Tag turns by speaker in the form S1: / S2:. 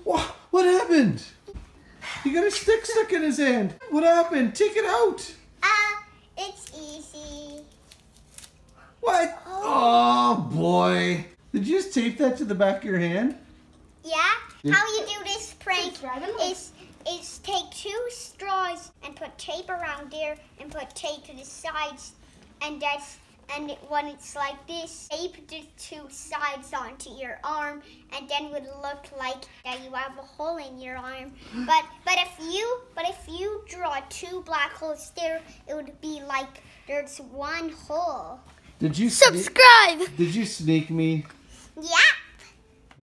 S1: What happened? He got a stick stuck in his hand. What happened? Take it out.
S2: It's easy.
S1: What? Oh boy. Did you just tape that to the back of your hand?
S2: Yeah. How you do this prank is take 2 straws and put tape around there and put tape to the sides, and when it's like this, tape the 2 sides onto your arm, and then it would look like that you have a hole in your arm. But if you draw 2 black holes there, it would be like there's 1 hole.
S1: Did you
S2: subscribe?
S1: Did you sneak me?
S2: Yeah.